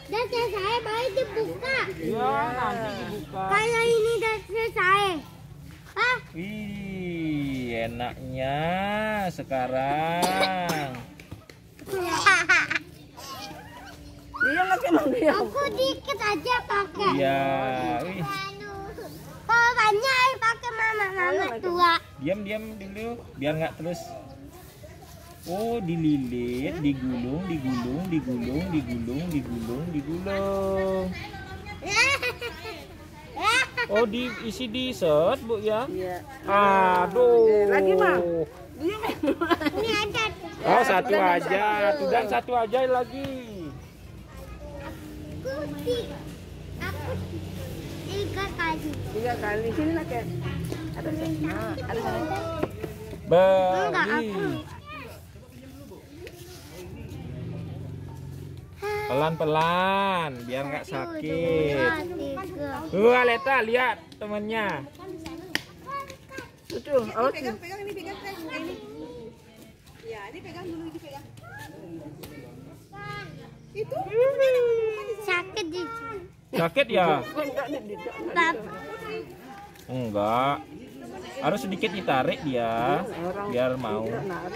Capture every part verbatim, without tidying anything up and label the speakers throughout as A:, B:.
A: Dan selesai baru dibuka.
B: Iya, nanti dibuka.
A: Kalau ini udah selesai. Ah,
B: Wih, enaknya sekarang.
C: Dia nggak emang dia.
A: aku dikit aja pakai.
B: Iya, wih.
A: Kalau banyak pakai mama mama tua.
B: Diam diam dulu, biar nggak terus. Oh, dililit, digulung, digulung, digulung, digulung, digulung, digulung. Oh, diisi di set, Bu ya?
C: Iya.
B: Aduh.
C: Lagi mah. Dia
A: Ini ada.
B: Oh, satu aja. Tuh dan satu aja lagi.
A: Aku di, aku tiga kali.
C: tiga kali sini lah kayak. Ada sana, ada sana.
A: Enggak,
B: Beli.
A: aku.
B: Pelan-pelan, biar nggak sakit.
A: Dua, tiga.
B: Wah, Leta, lihat temennya.
C: Tuh, awas.
D: Pegang, pegang ini, pegang ini. Ya, ini pegang dulu, ini pegang. Itu
A: Sakit di
B: Sakit ya?
C: Enggak, enggak.
A: bab.
B: Enggak. Harus sedikit ditarik dia, biar mau.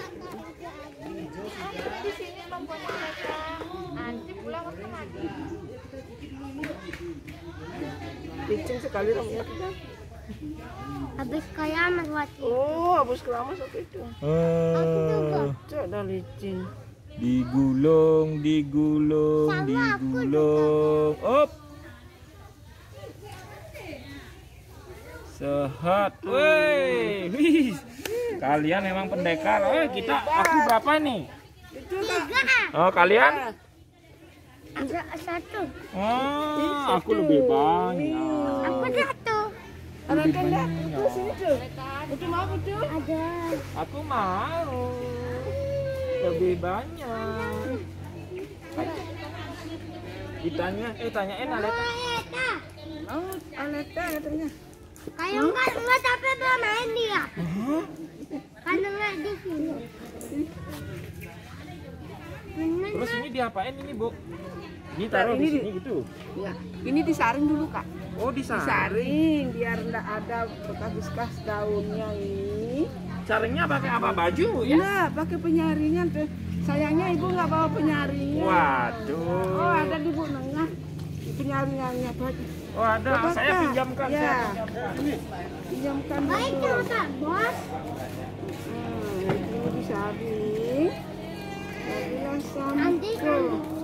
C: Licin sekali rambutnya kita.
A: Habis kiamat waktu.
C: Oh, habis keramas waktu itu.
B: Eh,
C: Cok, udah licin.
B: digulung, digulung,
A: Sama aku
B: digulung. Op. Sehat. Woi, wih. Kalian memang pendekar. Eh, kita aku berapa nih?
C: Itu
A: Tiga.
B: Oh, kalian?
A: Ada satu.
B: Oh, aku lebih banyak.
A: Aku satu.
C: ada
B: Lebih
C: kanda.
B: banyak.
C: Tuh sini tuh. Itu mau itu.
A: Ada.
B: Aku mau lebih banyak. Ditanya, eh tanyain Aleta.
A: Eta.
C: Oh, Aleta katanya.
A: Kayak enggak enggak tapi bermain dia. Kan enggak di sini. Bener.
B: Terus ini diapain ini, Bu? Ini taruh
C: Ini
B: di
C: di-
B: sini gitu.
C: Ya, ini disaring dulu kak.
B: Oh, disaring.
C: Disaring biar enggak ada bekas-bekas daunnya ini.
B: Saringnya pakai apa? Baju ya?
C: Enggak, pakai penyaringan tuh. Sayangnya ibu nggak bawa penyaringan.
B: Waduh.
C: Oh, ada di bu nengah. Penyaringannya baju.
B: Oh, ada.
C: Bapak,
B: Saya
C: Kak.
B: pinjamkan.
C: Ya.
B: Saya pinjamkan.
C: Pinjamkan
A: Baik
C: dulu.
A: juga, Bos.
C: Hmm, ini disaring. Jadilah
A: Nanti
C: sampo.